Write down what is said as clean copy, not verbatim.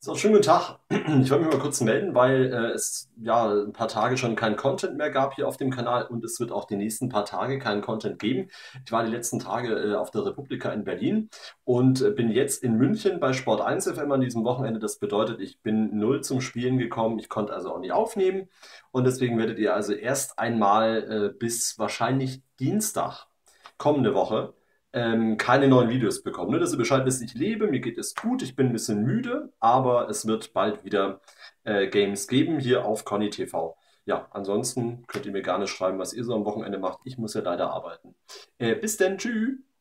So, schönen guten Tag. Ich wollte mich mal kurz melden, weil es ja ein paar Tage schon keinen Content mehr gab hier auf dem Kanal und es wird auch die nächsten paar Tage keinen Content geben. Ich war die letzten Tage auf der Republika in Berlin und bin jetzt in München bei Sport 1 FM an diesem Wochenende. Das bedeutet, ich bin null zum Spielen gekommen. Ich konnte also auch nicht aufnehmen und deswegen werdet ihr also erst einmal bis wahrscheinlich Dienstag kommende Woche keine neuen Videos bekommen. Nur, dass ihr Bescheid wisst, ich lebe, mir geht es gut, ich bin ein bisschen müde, aber es wird bald wieder Games geben hier auf Conny TV. Ja, ansonsten könnt ihr mir gerne schreiben, was ihr so am Wochenende macht. Ich muss ja leider arbeiten. Bis denn, tschüss.